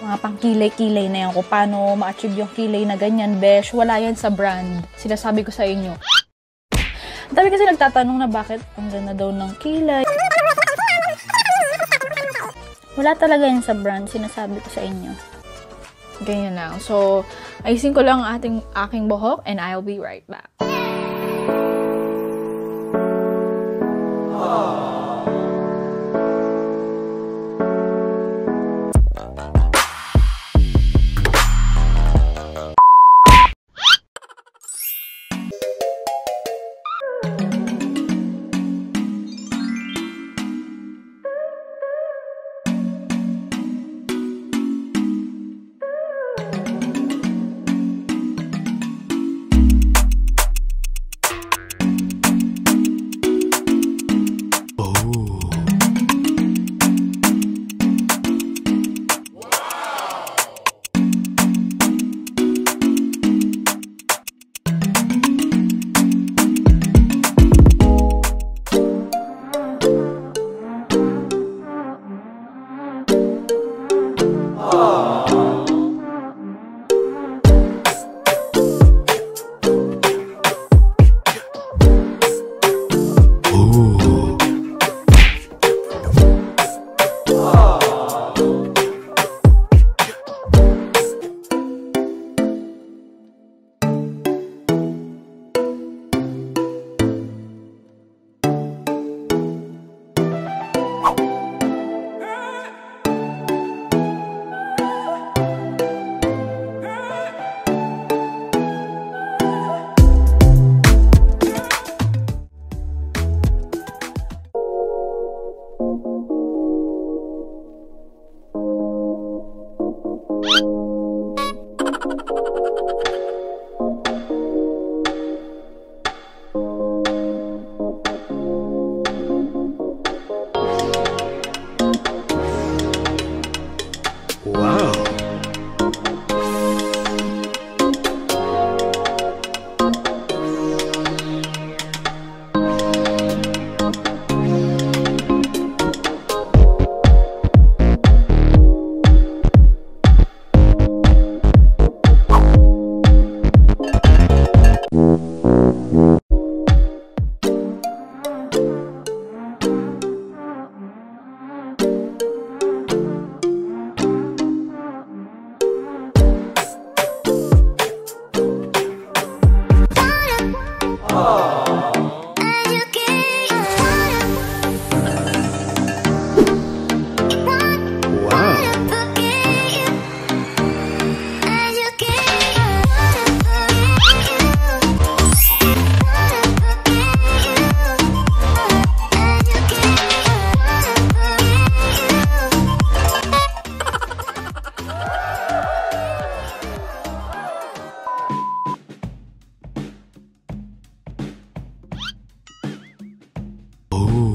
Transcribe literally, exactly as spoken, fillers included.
mga pangkilay-kilay na yan, kung paano ma-achieve yung kilay na ganyan, besh, wala yan sa brand. Sinasabi ko sa inyo. Ang dami kasi nagtatanong na bakit ang ganda daw ng kilay. Wala talaga yan sa brand, sinasabi ko sa inyo. Ganyan lang. So, ayusin ko lang ang ating, aking buhok and I'll be right back. Oh.